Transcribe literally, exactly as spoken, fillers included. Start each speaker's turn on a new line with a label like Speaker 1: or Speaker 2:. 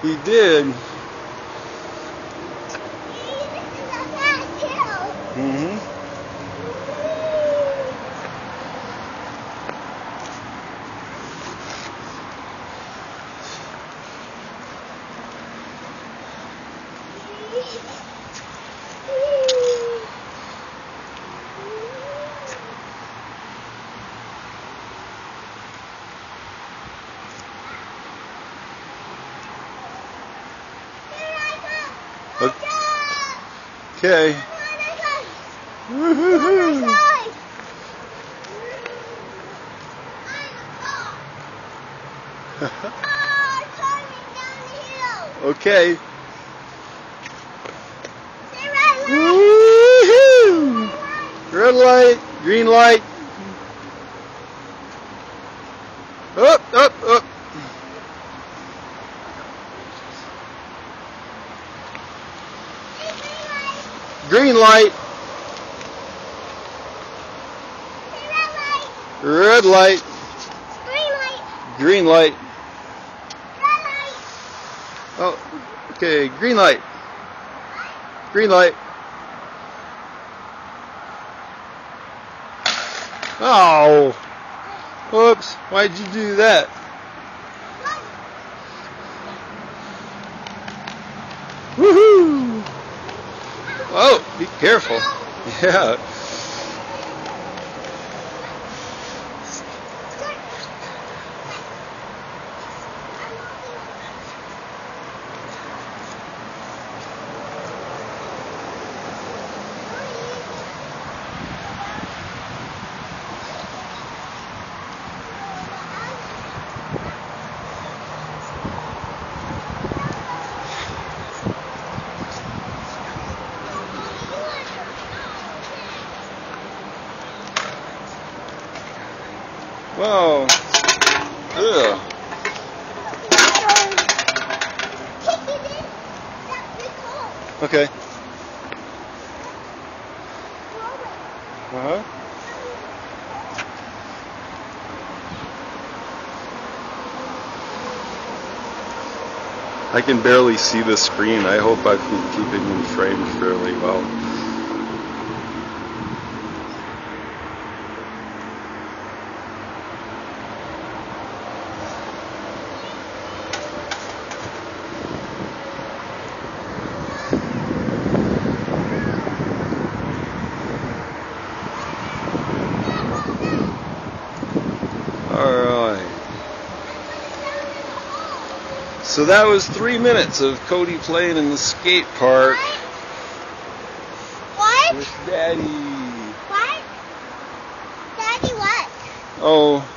Speaker 1: He did. Mm-hmm. Okay. Woohoo! Okay. Woohoo! Red light, green light. Up, up, up. Green light. Red light.
Speaker 2: Green light.
Speaker 1: Green light.
Speaker 2: Red light.
Speaker 1: Oh, okay. Green light. Green light. Oh. Whoops. Why'd you do that? Woohoo! Oh, be careful. Yeah. Whoa. Ugh. Okay. Uh-huh. I can barely see the screen. I hope I've been keeping in frame fairly well. Alright. So that was three minutes of Cody playing in the skate park.
Speaker 2: What?
Speaker 1: With Daddy.
Speaker 2: What? Daddy what?
Speaker 1: Oh.